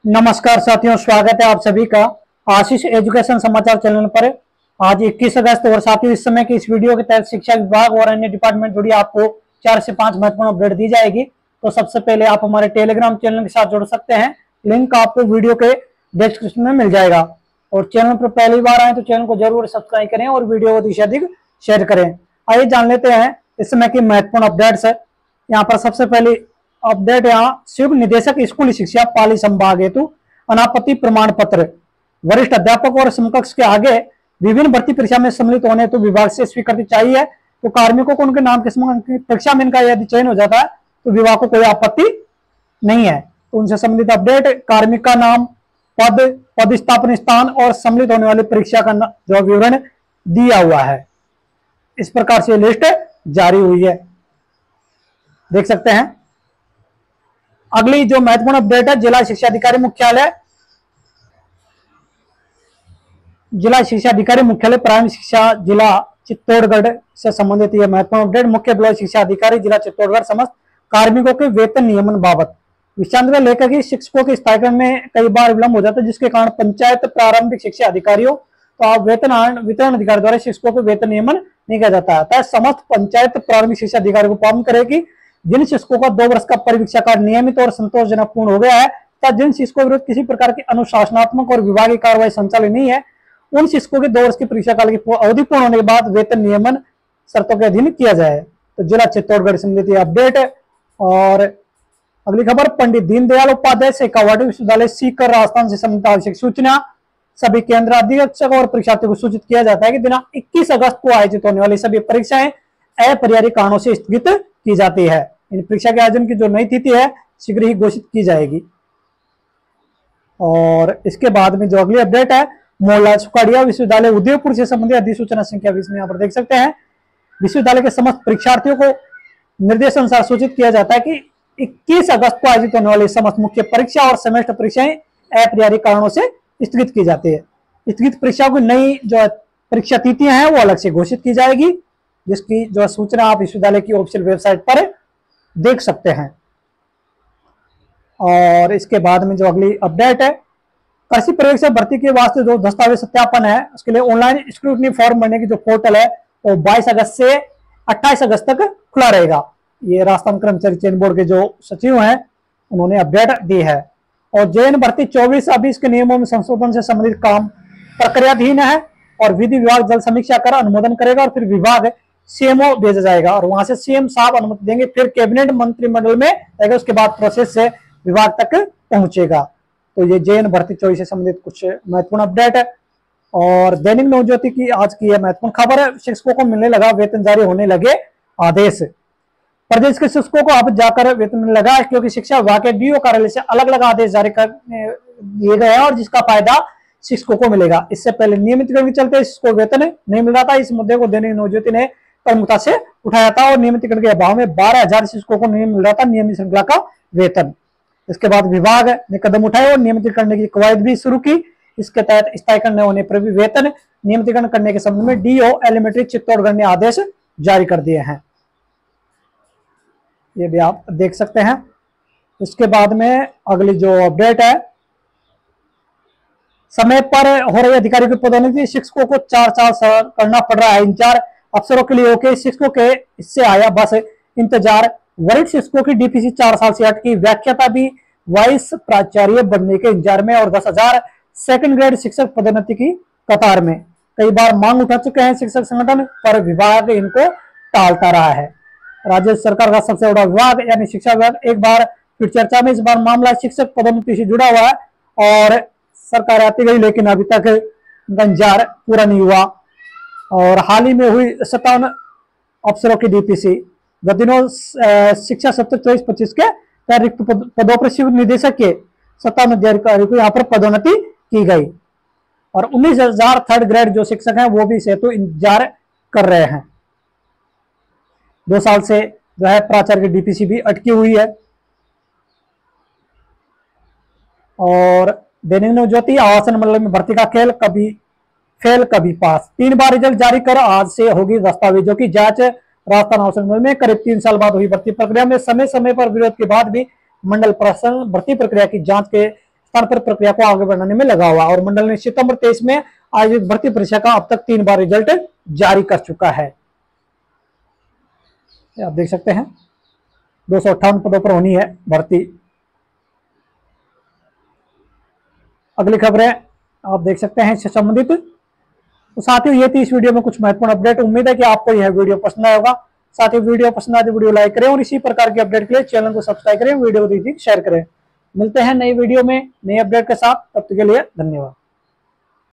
नमस्कार साथियों, स्वागत है आप सभी का आशीष एजुकेशन समाचार चैनल पर। आज 21 अगस्त और साथियों इस समय की इस वीडियो के तहत शिक्षा विभाग और अन्य डिपार्टमेंट जुड़ी आपको 4 से 5 महत्वपूर्ण अपडेट दी जाएगी। तो सबसे पहले आप हमारे टेलीग्राम चैनल के साथ जुड़ सकते हैं, लिंक आपको वीडियो के डिस्क्रिप्शन में मिल जाएगा। और चैनल पर पहली बार आए तो चैनल को जरूर सब्सक्राइब करें और वीडियो को अधिक से अधिक शेयर करें। आइए जान लेते हैं इस समय की महत्वपूर्ण अपडेट्स है। यहाँ पर सबसे पहले अपडेट यहाँ शिव निदेशक स्कूली शिक्षा पाली संभाग हेतु अनापत्ति प्रमाण पत्र वरिष्ठ अध्यापक और समकक्ष के आगे विभिन्न भर्ती परीक्षा में सम्मिलित होने तो विभाग से स्वीकृति चाहिए। तो कार्मिकों को उनके नाम के परीक्षा में इनका यदि चयन हो जाता है तो विभाग को कोई आपत्ति नहीं है। तो उनसे संबंधित अपडेट, कार्मिक का नाम, पद, पदस्थापन स्थान और सम्मिलित होने वाली परीक्षा का जो विवरण दिया हुआ है। इस प्रकार से लिस्ट जारी हुई है, देख सकते हैं। अगली जो महत्वपूर्ण अपडेट है, जिला शिक्षा अधिकारी मुख्यालय प्राइमरी शिक्षा जिला चित्तौड़गढ़ से संबंधित यह महत्वपूर्ण अपडेट। मुख्य ब्लॉक शिक्षा अधिकारी जिला चित्तौड़गढ़ समस्त कार्मिकों के वेतन नियमन बाबत विचार लेकर कि शिक्षकों के स्थायीकरण में कई बार विलंब हो जाता है, जिसके कारण पंचायत प्रारंभिक शिक्षा अधिकारियों तो आप वेतन वितरण अधिकारी द्वारा शिक्षकों के वेतन नियमन नहीं किया जाता है। समस्त पंचायत प्रारंभिक शिक्षा अधिकारी को पालन करेगी जिन शिक्षकों का 2 वर्ष का परिवीक्षा कार्य नियमित और संतोषजनक पूर्ण हो गया है तथा जिन शिक्षकों के विरुद्ध किसी प्रकार की अनुशासनात्मक और विभागीय कार्रवाई संचालित नहीं है, उन शिक्षकों के 2 वर्ष की परीक्षा काल की अवधि पूर्ण होने के बाद वेतन नियमन शर्तों के अधीन किया जाए। तो जिला चित्तौड़गढ़ संबंधित अपडेट है। और अगली खबर, पंडित दीनदयाल उपाध्याय शेखावाटी विश्वविद्यालय सीकर राजस्थान से संबंधित आवश्यक सूचना सभी केंद्र अधीक्षक और परीक्षार्थियों को सूचित किया जाता है कि दिनांक 21 अगस्त को आयोजित होने वाली सभी परीक्षाएं अपरिहार्य कारणों से स्थगित की जाती है। इन परीक्षा के आयोजन की जो नई तिथि है शीघ्र ही घोषित की जाएगी। और इसके बाद में जो अगली अपडेट है, मोहल्ला सुखाड़िया विश्वविद्यालय उदयपुर से संबंधित अधिसूचना संख्या 20 में यहाँ पर देख सकते हैं। विश्वविद्यालय के समस्त परीक्षार्थियों को निर्देश अनुसार सूचित किया जाता है कि 21 अगस्त को आयोजित होने वाली समस्त मुख्य परीक्षा और सेमेस्टर परीक्षाएं अपरिहार्य कारणों से स्थगित की जाती है। स्थगित परीक्षाओं की नई जो परीक्षा तिथियां हैं वो अलग से घोषित की जाएगी, जिसकी जो सूचना आप विश्वविद्यालय की ऑफिशियल वेबसाइट पर देख सकते हैं। और इसके बाद में जो अगली अपडेट है, कृषि पर्यवेक्षक भर्ती के वास्ते जो दस्तावेज सत्यापन है उसके लिए ऑनलाइन स्क्रूटनी फॉर्म भरने की जो पोर्टल है वो 22 अगस्त से 28 अगस्त तक खुला रहेगा। ये राजस्थान कर्मचारी चयन बोर्ड के जो सचिव हैं उन्होंने अपडेट दी है। और जैन भर्ती 24 अभी इसके नियमों में संशोधन से संबंधित काम प्रक्रियाधीन है और विधि विभाग जल समीक्षा कर अनुमोदन करेगा और फिर विभाग सीएमओ भेजा जाएगा और वहां से सीएम साहब अनुमति देंगे, फिर कैबिनेट मंत्रिमंडल में जाएगा, उसके बाद प्रोसेस से विभाग तक पहुंचेगा। तो ये जैन भर्ती 24 से संबंधित कुछ महत्वपूर्ण अपडेट है। और दैनिक नवज्योति की आज की यह महत्वपूर्ण खबर है, शिक्षकों को मिलने लगा वेतन, जारी होने लगे आदेश। प्रदेश के शिक्षकों को अब जाकर वेतन मिलने लगा क्योंकि शिक्षा विभाग के डीओ कार्यालय से अलग अलग आदेश जारी कर दिए गए हैं और जिसका फायदा शिक्षकों को मिलेगा। इससे पहले नियमितीकरण के चलते शिक्षकों को वेतन नहीं मिल रहा था। इस मुद्दे को दैनिक नवज्योति ने प्रमुखता से उठाया था और नियमितीकरण के अभाव में 12,000 शिक्षकों को नहीं मिल रहा था नियमित श्रृंखला का वेतन। इसके बाद विभाग ने कदम उठाए और नियमितीकरण करने की कवायद भी शुरू की। इसके तहत स्थायीकरण होने पर भी वेतन नियमितीकरण करने के संबंध में डीओ एलिमेंट्री चित्तौड़गढ़ ने आदेश जारी कर दिए हैं, ये भी आप देख सकते हैं। इसके बाद में अगली जो अपडेट है, समय पर हो रही अधिकारी की पदोन्नति, शिक्षकों को 4 साल करना पड़ रहा है इंतजार, अफसरों के लिए ओके, शिक्षकों के इससे आया बस इंतजार। वरिष्ठ शिक्षकों की डीपीसी 4 साल से हटकी, व्याख्याता भी वाइस प्राचार्य बनने के इंतजार में और 10,000 सेकंड ग्रेड शिक्षक पदोन्नति की कतार में। कई बार मांग उठा चुके हैं शिक्षक संगठन, पर विभाग इनको टालता रहा है। राज्य सरकार का सबसे बड़ा विभाग यानी शिक्षा विभाग एक बार फिर चर्चा में। इस बार मामला शिक्षक पदोन्नति से जुड़ा हुआ है और सरकार आती गई लेकिन अभी तक इंतजार पूरा नहीं हुआ। और हाल ही में हुई 57 अफसरों की डीपीसी दिनों शिक्षा सत्र 24-25 के रिक्त पदों पर शिव निदेशक के 57 अधिकारियों को यहाँ पर पदोन्नति की गई और 19,000 थर्ड ग्रेड जो शिक्षक हैं वो भी सेतु इंतजार कर रहे हैं। 2 साल से जो है प्राचार्य की डीपीसी भी अटकी हुई है। और दैनिक नवज्योति, आवासन मंडल में भर्ती का खेल, कभी फेल कभी पास, 3 बार रिजल्ट जारी कर आज से होगी दस्तावेजों की जांच। राजस्थान आवासन मंडल में करीब 3 साल बाद हुई भर्ती प्रक्रिया में समय समय पर विरोध के बाद भी मंडल प्रशासन भर्ती प्रक्रिया की जांच के स्थान पर प्रक्रिया को आगे बढ़ाने में लगा हुआ और मंडल ने सितंबर 23 में आयोजित भर्ती परीक्षा का अब तक 3 बार रिजल्ट जारी कर चुका है। आप देख सकते हैं 258 पदों पर होनी है भर्ती। अगली खबरें आप देख सकते हैं इससे संबंधित। तो साथियों ये थी इस वीडियो में कुछ महत्वपूर्ण अपडेट। उम्मीद है कि आपको यह वीडियो पसंद आएगा। साथियों वीडियो पसंद आए तो वीडियो लाइक करें और इसी प्रकार की अपडेट के लिए चैनल को सब्सक्राइब करें, वीडियो को दीजिए शेयर करें। मिलते हैं नई वीडियो में नई अपडेट के साथ, तब तक के लिए धन्यवाद।